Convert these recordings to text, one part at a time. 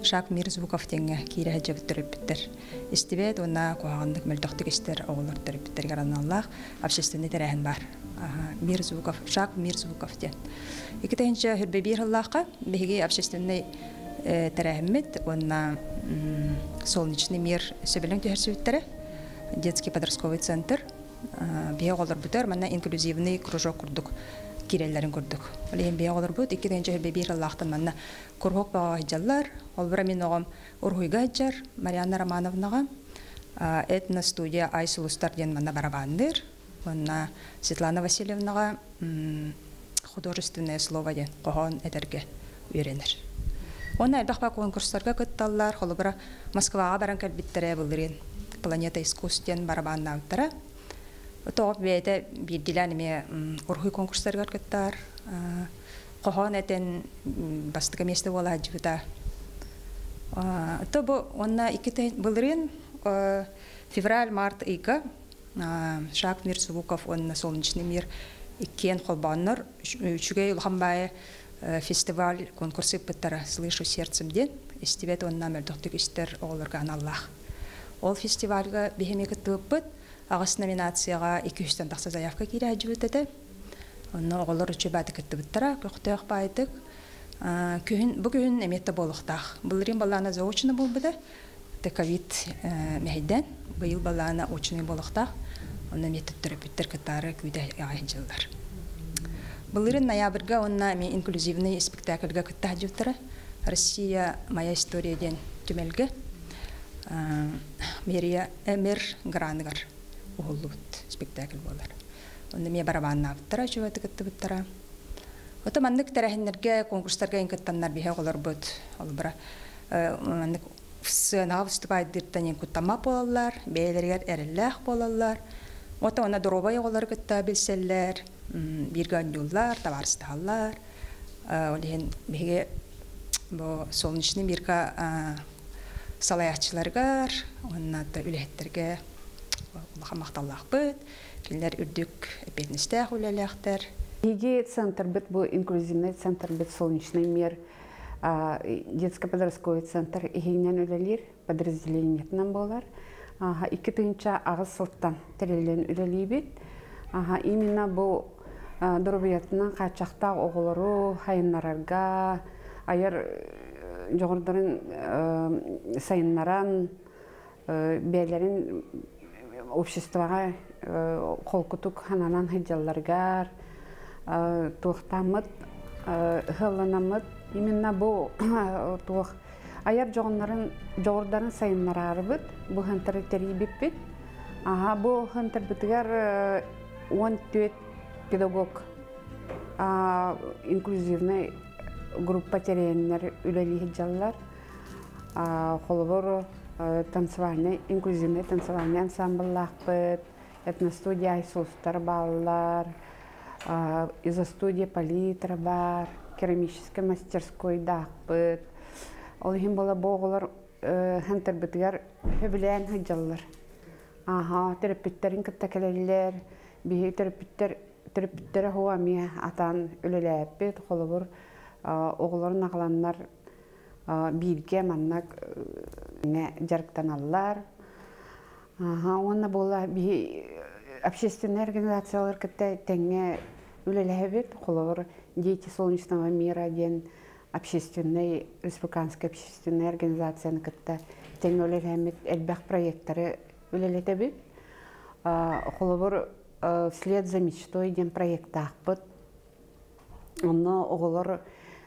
Шак Мир Звуков теңе кире жабыттырыптыр. Истибет онна куагандык мөлтөктүк истер оголордурыптыр гараналлах общественный терехин бар. Мир Звуков, Шак Мир Звуков те. Икитенче хүрбе бир хыллахка беги общественный терехимит онна Солнечный мир сөбелең төһәрсүттәре. Детский подростковый центр. Бия оголор бутер, манна инклюзивный кружок курдук. Кирелләрен күрдүк. Олен бия оголор бут 2-нче хүрбе бир хыллахтан манна кургок бага җаллар. Ол бер мин огам Ургуйга җар Марьяна Романовнага этно студия Айсулустар ден манна барабандыр. Онна Светлана Васильевнага художественное слово ден кохон этерге үйренер. Онна элбахба конкурсларга кытталлар. Холбара Москвага баран калбиттере булдырын. Планета искусств ден барабаннавтара. Топ бейте бидиләнме Ургуй конкурсларга кыттар. Кохон этен бастыга месте бола җибета. Тобо онна иките булдырын февраль-март айга Шак Мир Звуков онна Солнечный мир иккен холбаннар үчүгө улханбай фестиваль конкурсы пыттара слышу сердцем ден истибет онна мөлдөктүк истер оголорга аналлах. Ол фестивальга бехеме кыттыбыт агыс номинацияга 200тан такса заявка кире җибетете. Онна оголор үчүбаты кыттыбыттара көктөк байдык. Бүгүн эметте болуктах. Булрин балана заочно болбуда. Те ковид мейден быйыл балана очный болуктах. Онна эметте терапевттер катары күдө айжылдар. Булрин ноябрьга онна мен инклюзивный спектакльга кыттажыптара. Россия моя история ден түмелге. Мерия Эмер Грангар улут спектакль болар. Онна ме барабанна аптара чөбөтө кыттыбыттара. Отаманнык терехиннерге конкурстарга инкеттаннар бихе олар бут. Ол бара маннык сына выступайдыртан инкуттама болалар, бейлергер эреллах болалар. Ота она дробай олар кытта билселлер, бирган юллар, товарсталлар. Олен беге бу Солнечный мирга салаячыларга, оннаты үлехтерге макталлах бут. Килер үрдүк эпенистә үлелехтер. Иги центр бит бу инклюзивный центр бит Солнечный мир, детско-подростковый центр игенен үлелер подразделениятынан болар. 2-нче агыс сылттан терелен үлели бит. Именно бу дөрбиятынан качакта оголору хайыннарга, аяр жогордарын сайыннаран бәйләрен обществога колкутук хананан хыҗалларга туохтамыт хылланамыт именно бу туох аяр жогордарын сайыннарарыбыт бу хантары терибиппит бу хантар битигер 14 педагог инклюзивный группа тереннер үлели хыҗаллар холбор танцевальный инклюзивный танцевальный ансамбльлахпыт этностудия Айсулустар баллар изо-студия палитра бар, керамической мастерской дахпыт. Олхин бола боголар хантер битгер хөблән хыҗаллар. Терапевттерин кыттакелеллер, бихи терапевттер хуами атан үлеләппет, холобур оголарын агланнар бирге маннак жарктаналлар. Онна бола бихи общественные организации, которые тенге улелебит, холор дети Солнечного мира ден общественной республиканской общественной организации, которые тенге улелебит эльбах проекторы улелебит, холор вслед за мечтой ден проекта ахпыт, но холор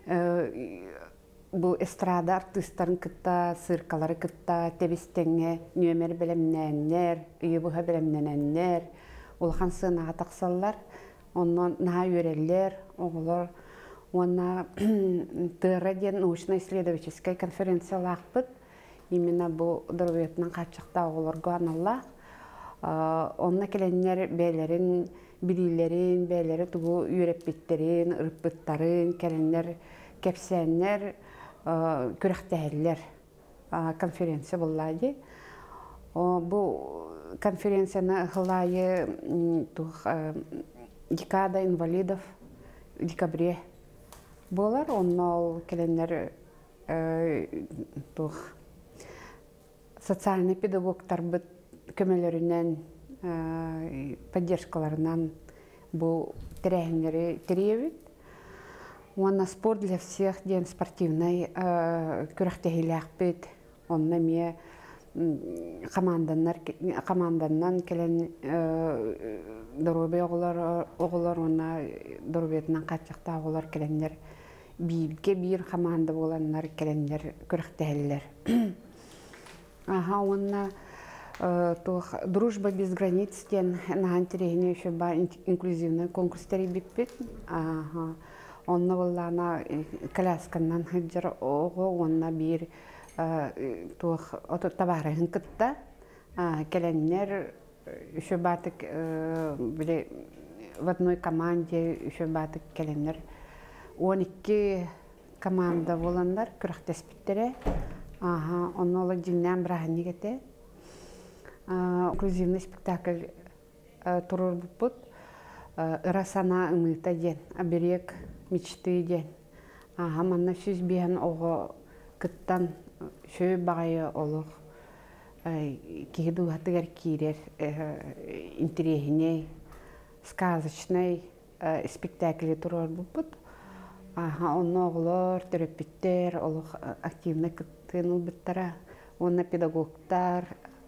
бу эстрада артистларын кытта, циркалары кытта, тебистеңе нөмер белемнәннәр, үйбуха белемнәннәр, улхан сынаға тақсаллар, оннан наға үйреллер, оғылар, онна тыры ден научно-исследовательская конференция лақпыт, именно бу дұрветінің қатшықта оғылар ғаналлақ, онна келеннер бәйлерін, білейлерін, бәйлері тұғу үйреппеттерін, ұрыппыттарын, келеннер кепсәннер, күрәхтәһәлләр конференция буллады. Бу конференцияны хылайы декада инвалидов в декабре булар. Оннал келеннәр тух социальный педагогтар бит көмөлөрүнөн поддержкаларынан бу тренеры теребит. Уонна спорт для всех ден спортивный күрәхтәһиләхбит. Онна ме команданнан келен дорубе оголор онна дорубетнан качакта оголор келеннер бирге бир команда боланнар келеннер күрәхтәһилләр. Ага, онна дружба без границ ден на интерегне еще ба инклюзивный конкурс теребит. Ага. Онна боллана колясканнан хаджар ого онна бир тух ото табарыгын кытта келеннер еще батык биле в одной команде еще батык келеннер 12 команда боландар күрәхтәспиттере. Ага, онна ола диннән брахани кете. Инклюзивный спектакль турur бупут. Расана ымыта ден, оберег мечты ден. Ага, манна сүз бейін оғы кыттан шөй бағайы олық. Кеду атыгар кирер интерегіне, сказочный спектакль турur бупут. Ага, онна оғылар, терапевттер, олық активны кыттын ұлбыттара. Онна педагогтар,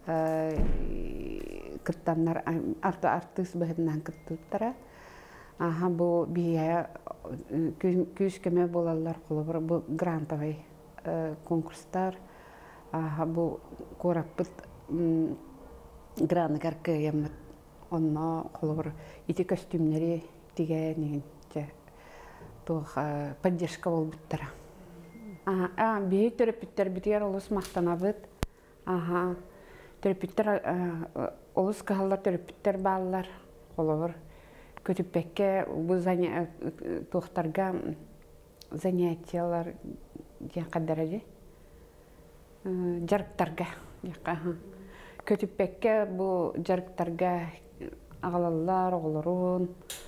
кыттаннар артыс быһытынан кыттыттара. Аха, бу бия күз көмө болалар колобор бу грантовый конкурстар. Аха, бу кораппыт гранагар кыямыт. Онна колобор ити костюмнери тигенинче тух поддержка болбуттара. Бии терапевттер битер олус мактанабыт. Аха, терапевттер олус кахаллар терапевттер баллар колобор. Көтүппекке бу тухтарга занятиялар ден каддаради. Жарыктарга. Көтүппекке бу жарыктарга агалалар, оголорун.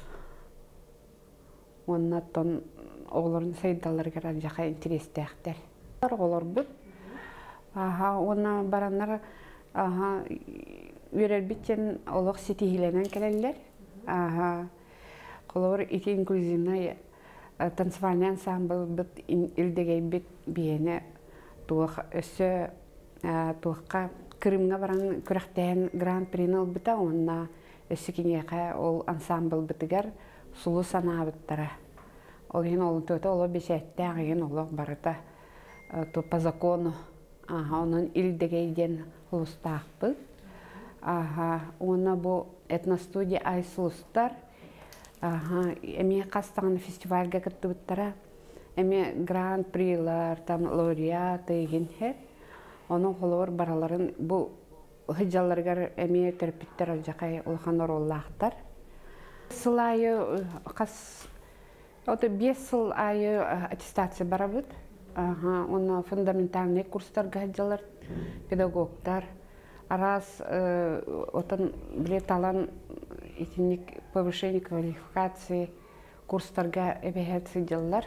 Оннаттан оголорун сайдаларга жака интерестээхтер. Оголор бут. Аха, онна бараннар аха үйрөлбүтчен олох ситихиленен келелер. Ага, колор ити инклюзивный танцевальный ансамбль бит илдегей бит биене тух өсө тухка Крымга баран күрәхтән гран-прини албыта, онна өсө кинеге ол ансамбль битигер сулу санабыттара. Ол ген ол төтө ол бешетте ген ол барыта то по закону. Ага, онун илдегейден улустакпы. Ага, онна бу этностудия Айсулустар. Ага, эми кастаган фестивальга кыттыбыттара. Эми гран-прилар, там лауреаты генхер. Onun kolor baraların bu hıcallargar emeğe terapitler olacakay olhanlar ollahtar. Sıl ayı kas o da 5 yıl ayı attestasiya barabıt. Aha, ona fundamentalne kurslar hıcallar pedagoglar. Раз отан билет алан итинник повышение квалификации курстарга эбехет сыдылар.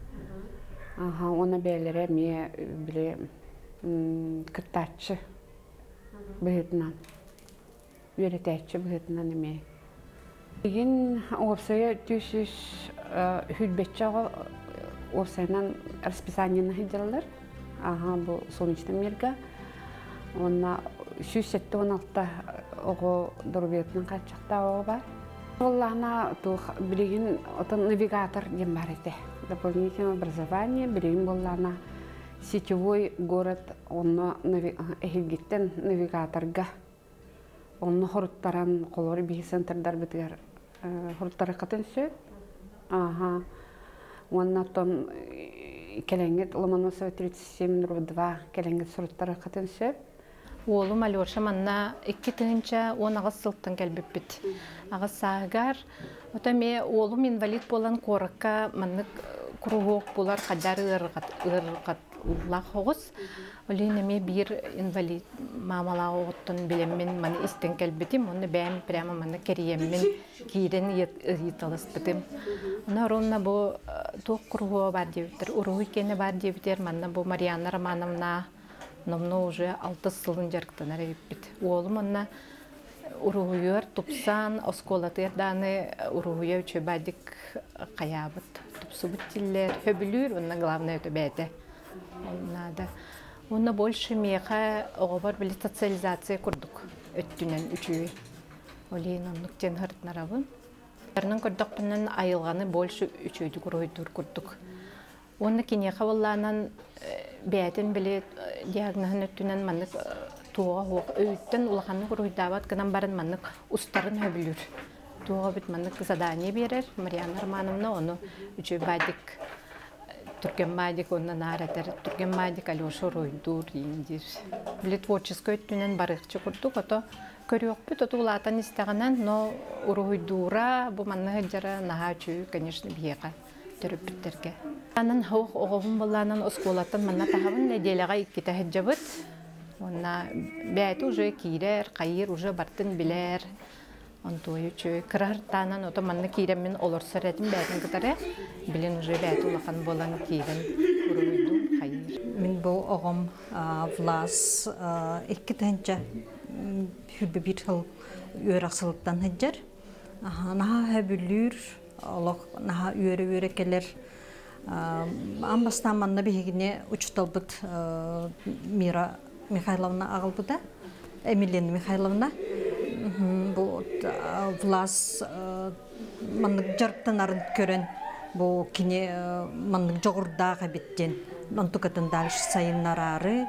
Ага, она белере ме биле кыртачы быһытынан. Үйрөтөчү быһытынан эме. Деген опсая түшүш хүлбетчага опсайнан расписаниені хыдылар. Ага, бу солнечный мирга. Онна 16 ого дорбетнин качакта ого бар. Оллана тух билигин отон навигатор дем бар эте. Дополнительное образование билигин боллана сетевой город онно эхилгиттен навигаторга. Онно хоруттаран колор би центрдар битер хоруттары катын сөп. Ага. Онна тон келеңет Ломоносова 37/2 келеңет соруттары катын сөп. Oğlum Alyorsha manna 2 tığınca 10 sılttan gelbipit. Ağız sağgar. Otame oğlum invalid bolan korakka manlık кругок булар кадар ыргат лахогус. Олинеме бир инвалид мамала оттон билеммен маны истен келбетим, оны бәм прямо маны кериеммен кирен италыспытым. Нарунна бу тук круго бар дебитер, уруйкене бар дебитер, манна бу Марьяна Романовна номно уже 6 сылын жарктанар бит. Олым анна уруйер тупсан осколатыр даны уруйер чөбадик каябыт. Тупсубуттиллер хөбүлүр, онна главное төбәте. Надо. Онна больше меха оғабар білі социализация күрдік. Өттінен үчуі. Олейін оннық тен ғыртнарабын. Әрінің күрдіқпінен айылғаны больше үчуйді күройдур күрдік. Онны кенеха болланан бәйтін білі диагнозын өттінен маннық туға хоқ өйттен улаханы күройдабат кынан барын маннық ұстарын хөбілір. Туға біт маннық задание берер. Марьяна Романовна оны үчуй бәдік Тургенмадик оннан аратар, Тургенмадик Алёша Ройдур индир. Биле творческой өттүнен барыкчы курдук, ото көрөкпүт, ото улатан истегенен, но Ройдура бу манна жара нахачу, конечно, биега төрөпүттерге. Анан хаук оговун болланан осколаттан манна тахабын неделяга икките хеджабыт. Онна бәйти уже кирер, кайыр уже бартын билер. Антою чөй кырартанан ото манны киреммен олорсар этим бәйтин кытары билин уже бәйт улахан болан кирен уруйду хайыр. Мен бу огом Влас 2 тенче хүбе бир хыл үйраксылыктан хеджер. Наха хөбүлүр, олох наха үйрө келер. Амбастан манна бигине учталбыт Мира Михайловна агылбыда, Эмилина Михайловна. Бу Влас маннык жарктан арын көрөн бу кине маннык жогурдага биттен монтукатын дальш сайыннарары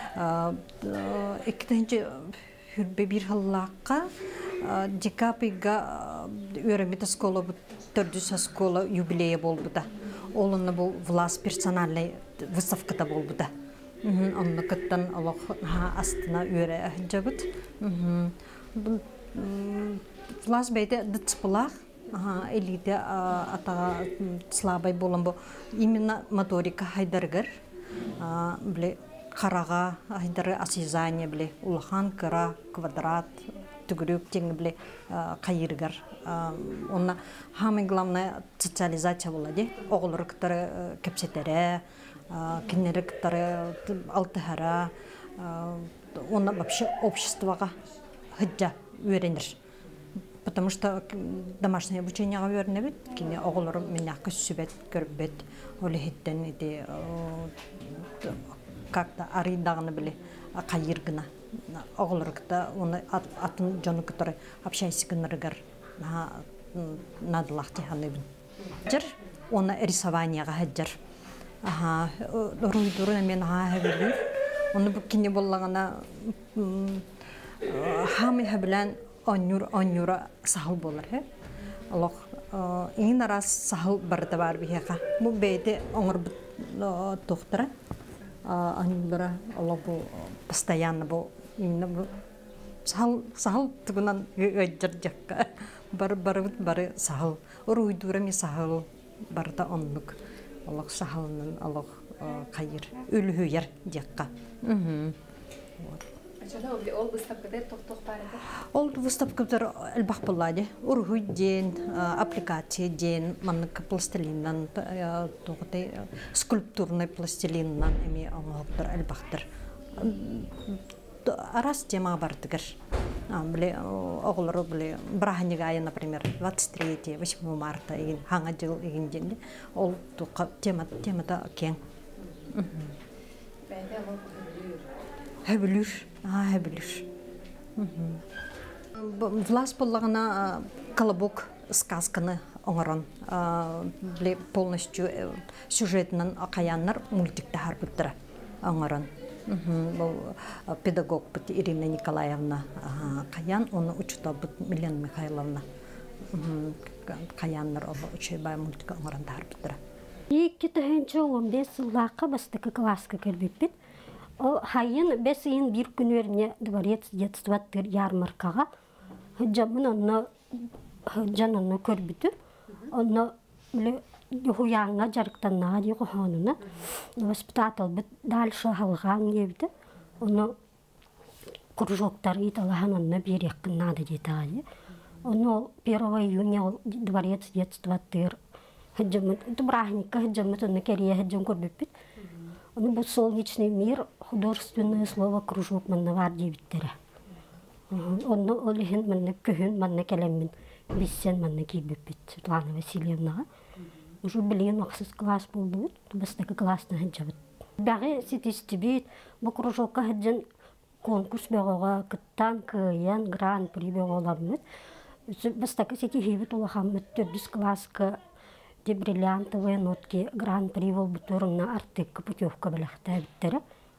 экинчи хүрбе бир хыллакка декапига өрөмөт школа бу 400 школа юбилея болбуда. Олуну бу Влас персональный выставкада болбуда. Онны кыттан алох астына өрө жабыт. Влас бейте дыцпылах, элите атага слабай болан бу именно моторика хайдаргар, бле карага хайдары осязание бле улахан кыра квадрат түгүрүк тең бле кайыргар. Онна самое главное социализация болады. Оголорктары кепсетере, кинеректары алтыхара, онна вообще обществога хыджа үйренер. Потому что домашнее обучение үйренебит, кине оголор меня көссүбет, көрбет, олехиттен ити как-то арыдагыны биле кайыргына. Оголоркта оны атын жону который общайсыгыныргар надылахты ханыбын. Жер оны рисованияга хаджар. Руйдуру мен хабилер. Оны кине боллагана хамы билен онюра сахал болар. Аллах иң арас сахал барда бар бихека. Бу бейте оңор тоқтара. Анюлара Аллах бу постоянно бу именно бу сахал тугунан гыжыржакка. Бары сахал. Руйдура ми сахал барда оннук. Аллах сахалнын Аллах кайыр өлүхүер жакка. Ол выставкада тоқтоқ бар еді? Ол выставкада әлбақ болады. Ургуй ден, аппликация ден, маннык пластилиннан, скульптурный пластилиннан эми оңоқтыр әлбақтыр. Арас тема бардыгыр. Оғылыры біле, Браханигая, например, 23-8 марта, хаңа жыл еген денде, ол темада кен. Бәйді ол Хөбүлүр. Хөбүлүр. Влас боллагына колобок сказканы оңорон. Бле полностью сюжетнан акаяннар мультикте харбыттыра оңорон. Бул педагог бит Ирина Николаевна Каян, оны учута бит Милена Михайловна. Каяннар ол учебай мультика оңорон харбыттыра. Икки тәһенче 15 жыллакка бастыкы класска келбеппит. Хайын бесин бир күнөрне дворец детства тер ярмаркага жамын онно жанына көрбүтү. Онно биле хуяңа жарыктанна ди кохонуна. Воспитатель бит дальше халган ебде. Оны кружоктар италаханна береккин надо детали. Оны 1 июня дворец детства тыр. Хаджамат праздника хаджамат на керия хаджам корбипит. Оны бу солнечный мир художественное слово кружок маннавар дебиттера. Оны олихин манна көһүн манна келеммин. Биссен манна кибипит. Светлана Васильевна. Уже блин оксыз класс болду. Бастагы классна хаджабыт. Бәгы ситистибит бу кружокка хаджан конкурс бегога кыттан кыян гран-при беголаммыт. Бастагы ситихибит улахаммыт 4 класска де бриллиантовые нотки гран-при болбутурунна артыкка путевка билахта биттера.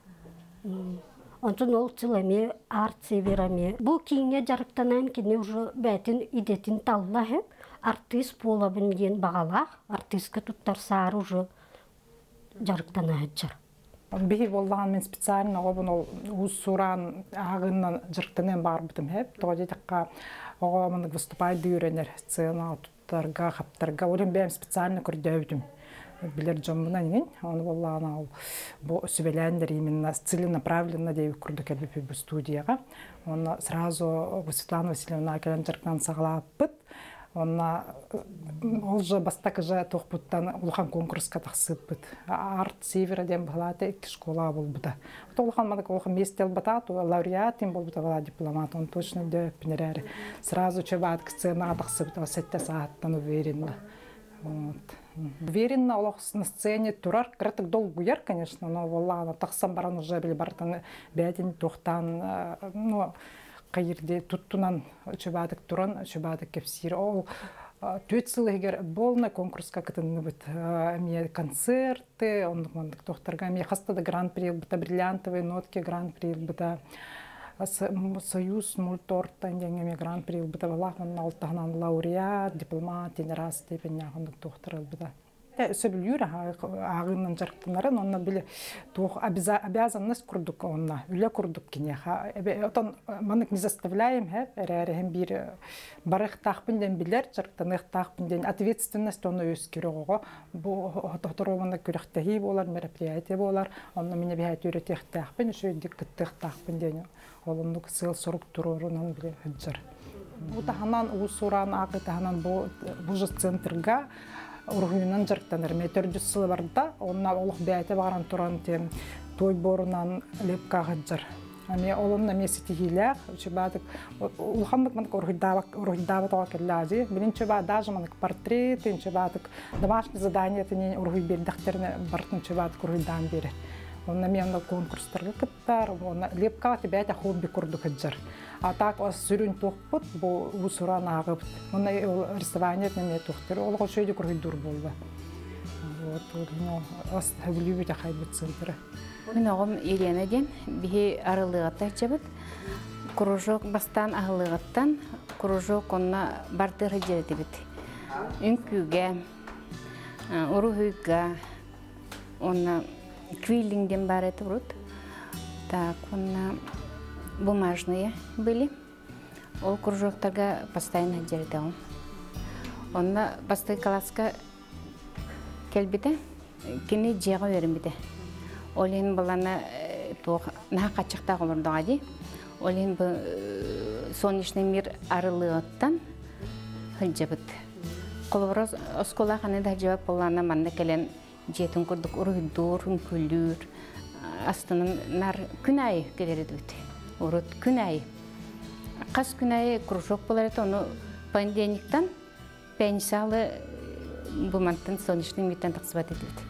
Онтон ол цилами арт северами. Бу кийинге жарыктанан кини уже бәтин идетин таллахып артист болабын ден багалах артистка туттарсаар уже жарыктанаачар. Бихи боллаган мен специально обын ол уссуран агыннан жарыктанан барбытым хеп. Тоди такка огомын выступать дүйренер сцена туттарга хаптарга олен бәм специально көрдөбүтүм. Билер жомунан ген, оны боллаган ал бу сөбелендер именно целенаправленно деп курдук элбепи бу студияга. Оны сразу Светлана Васильевна келен жарыктан сагалаппыт. Она уже бастак же тохпуттан улхан конкурска тахсыппыт. Арт севера дем балате школа болбута. Улхан мадак улхан местел батату лауреат им болбута вала дипломат. Он точно де пенере. Сразу чебат к сцена тахсыпта 7 сааттан уверенно. Вот. Уверенно улах на сцене турар краток долгу яр, конечно, но вала тахсам баран уже били бартан бядин тохтан, ну кайырде туттунан чебадык туран чебадык кепсир ол төтсыл егер болна конкурска кытынны бит мне концерты он мандык тохтарга мне хастада гран-при бута бриллиантовые нотки гран-при бута союз мультортан деңеме гран-при бута валахын алтахнан лауреат дипломат раз степень ягындык тохтарыл бута сөбүлүр агынын жарыктанарын онна биле тух обязанность курдук онна үле курдук кине отон манык не заставляем эрем бир барых тахпын ден билер жарыктаных тахпын ден ответственность оны өз керого бу тоторомана күрөхтәһи болар мероприятие болар онна мене бихәт үрәтәх тахпын шөй диктэх тахпын ден олундук сыл сорук турурунан биле хәҗәр бу таханан усуран акы таханан бу же центрга Ургуйнан жарыктаныр. Мен 400 сылы барда, онна олық бәйті баран туран тем той борунан лепка ғыджар. Аме олымна месети хилях, чебадык, улхандык мандык ургуйдава тоға келлази. Билин чебад даже мандык портрет, чебадык домашний задание, тенен ургуй бердахтерне бартын чебадык ургуйдан берет. Онна мен конкурстарға кыттар, онна лепка бәйті хобби курду ғыджар. А так ос сүрүн тохпут бу усуран агып. Мына рисование неме тохтер. Ол гошойду көрүдүр болду. Вот, ну, ос хабилүбү да хайбыт центр. Мен огом Елена ден, бихи арылыгата чабыт. Кружок бастан агылыгаттан, кружок онна бартыр жеретибит. Үнкүгө, урухуйга, онна квиллингден бар этибит. Так, онна бумажные были. Ол кружоктарга постоянно жердем. Онна басты класска келбите, кини жега беримбите. Олин балана тох на качыкта гомурдаги. Олин бу солнечный мир арылыгыттан хылжабыт. Колорос оскола ханада жабап балана манна келен жетин курдук уруйдур, күлүр. Астынан нар күнай келеридит. Урут күнай. Қас күнай кружок болар еді, оны понедельниктан пенсиалы буманттан солнечный мирден тақсыбат етілді.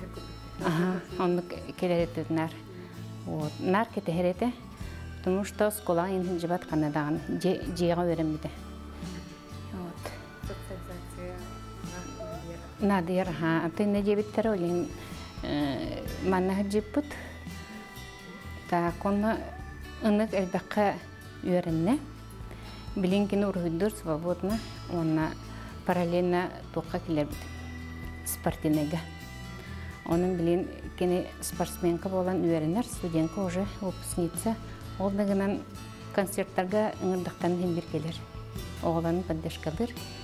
Оны келер еді нар. Нар кетер еді, потому что скола енген жібат қанадаған жеға өрімді. Надыр, тыйны жебеттер олен манна жеппут. Так, оны ынық әлбәққа үйерінне. Білінген ұрғыдыр свободна, оны параллельно тоққа келер біді. Спортинеге. Оның білін кені спортсменка болан үйерінер, студентка уже выпускница. Ол дағынан концерттарға ыңырдықтан бір келер. Оғыланын поддержкалыр.